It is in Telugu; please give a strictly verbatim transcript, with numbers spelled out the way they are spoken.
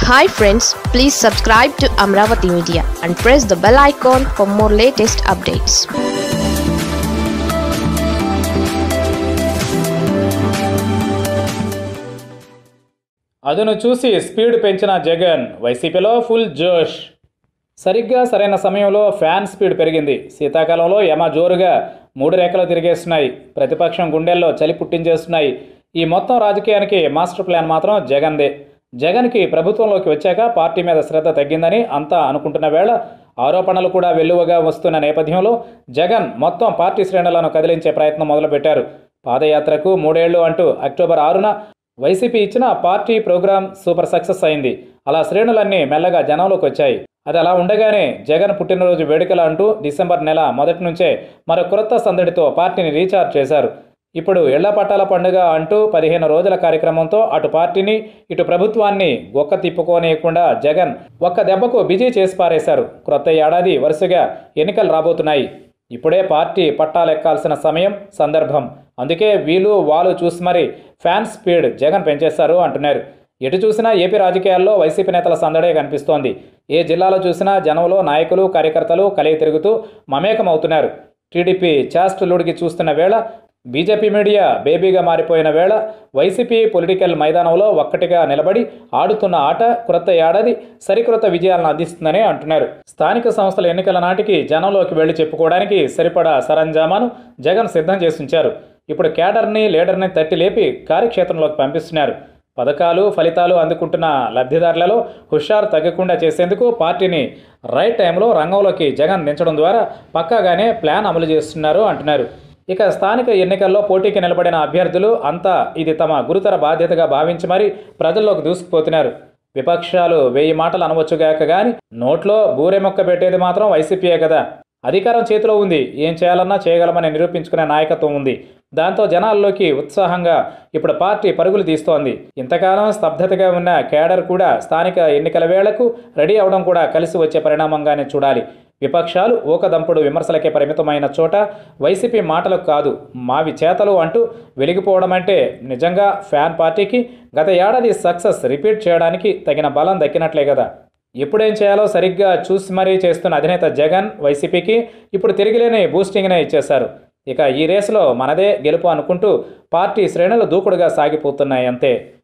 Hi friends, please subscribe to Amaravathi Media and press the bell icon for more latest updates. అదును చూసి స్పీడ్ పెంచిన జగన్ వైసీపీలో ఫుల్ జోష్. సరిగ్గా సరైన సమయంలో ఫ్యాన్ స్పీడ్ పెరిగింది. శీతాకాలంలో యమ జోరుగా మూడు రేఖలు తిరిగేస్తున్నాయి. ప్రతిపక్షం గుండెల్లో చలి పుట్టించేస్తున్నాయి. ఈ మొత్తం రాజకీయానికి మాస్టర్ ప్లాన్ మాత్రం జగన్దే. జగన్కి ప్రభుత్వంలోకి వచ్చాక పార్టీ మీద శ్రద్ధ తగ్గిందని అంతా అనుకుంటున్న వేళ ఆరోపణలు కూడా వెల్లువగా వస్తున్న నేపథ్యంలో జగన్ మొత్తం పార్టీ శ్రేణులను కదిలించే ప్రయత్నం మొదలుపెట్టారు. పాదయాత్రకు మూడేళ్లు అంటూ అక్టోబర్ ఆరున వైసీపీ ఇచ్చిన పార్టీ ప్రోగ్రాం సూపర్ సక్సెస్ అయింది. అలా శ్రేణులన్నీ మెల్లగా జనంలోకి వచ్చాయి. అది అలా ఉండగానే జగన్ పుట్టినరోజు వేడుకలు అంటూ డిసెంబర్ నెల మొదటి నుంచే మరో కొత్త సందడితో పార్టీని రీఛార్జ్ చేశారు. ఇప్పుడు ఇళ్ల పట్టాల పండుగ అంటూ పదిహేను రోజుల కార్యక్రమంతో అటు పార్టీని ఇటు ప్రభుత్వాన్ని గొక్క తిప్పుకోనియకుండా జగన్ ఒక్క దెబ్బకు బిజీ చేసి పారేశారు. క్రొత్త ఏడాది వరుసగా ఎన్నికలు రాబోతున్నాయి. ఇప్పుడే పార్టీ పట్టాలెక్కాల్సిన సమయం సందర్భం. అందుకే వీలు వాళ్ళు చూసి మరి ఫ్యాన్ స్పీడ్ జగన్ పెంచేశారు అంటున్నారు. ఎటు చూసినా ఏపీ రాజకీయాల్లో వైసీపీ నేతల సందడే కనిపిస్తోంది. ఏ జిల్లాలో చూసినా జనంలో నాయకులు కార్యకర్తలు కలిగి తిరుగుతూ మమేకమవుతున్నారు. టీడీపీ చేష్టలుడికి చూస్తున్న వేళ, బీజేపీ మీడియా బేబీగా మారిపోయిన వేళ వైసీపీ పొలిటికల్ మైదానంలో ఒక్కటిగా నిలబడి ఆడుతున్న ఆట క్రొత్త ఏడాది సరికొత్త విజయాలను అందిస్తుందని అంటున్నారు. స్థానిక సంస్థల ఎన్నికల నాటికి జనంలోకి వెళ్లి చెప్పుకోవడానికి సరిపడా సరంజామాను జగన్ సిద్ధం చేసి ఉంచారు. ఇప్పుడు కేడర్ని లీడర్ని తట్టి లేపి కార్యక్షేత్రంలోకి పంపిస్తున్నారు. పథకాలు ఫలితాలు అందుకుంటున్న లబ్ధిదారులలో హుషారు తగ్గకుండా చేసేందుకు పార్టీని రైట్ టైంలో రంగంలోకి జగన్ దించడం ద్వారా పక్కాగానే ప్లాన్ అమలు చేస్తున్నారు అంటున్నారు. ఇక స్థానిక ఎన్నికల్లో పోటీకి నిలబడిన అభ్యర్థులు అంతా ఇది తమ గురుతర బాధ్యతగా భావించి మరీ ప్రజల్లోకి దూసుకుపోతున్నారు. విపక్షాలు వెయ్యి మాటలు అనవచ్చుగాక కానీ నోట్లో బూరె మొక్క పెట్టేది మాత్రం వైసీపీయే కదా. అధికారం చేతిలో ఉంది. ఏం చేయాలన్నా చేయగలమని నిరూపించుకునే నాయకత్వం ఉంది. దాంతో జనాల్లోకి ఉత్సాహంగా ఇప్పుడు పార్టీ పరుగులు తీస్తోంది. ఇంతకాలం స్తబ్దతగా ఉన్న కేడర్ కూడా స్థానిక ఎన్నికల వేళకు రెడీ అవడం కూడా కలిసి వచ్చే పరిణామంగానే చూడాలి. విపక్షాలు ఊకదంపుడు విమర్శలకే పరిమితమైన చోట వైసీపీ మాటలకు కాదు మావి చేతలు అంటూ వెలిగిపోవడం అంటే నిజంగా ఫ్యాన్ పార్టీకి గత ఏడాది సక్సెస్ రిపీట్ చేయడానికి తగిన బలం దక్కినట్లే కదా. ఎప్పుడేం చేయాలో సరిగ్గా చూసి మరీ చేస్తున్న అధినేత జగన్ వైసీపీకి ఇప్పుడు తిరిగిలేని బూస్టింగ్నే ఇచ్చేశారు. ఇక ఈ రేసులో మనదే గెలుపు అనుకుంటూ పార్టీ శ్రేణులు దూకుడుగా సాగిపోతున్నాయి అంతే.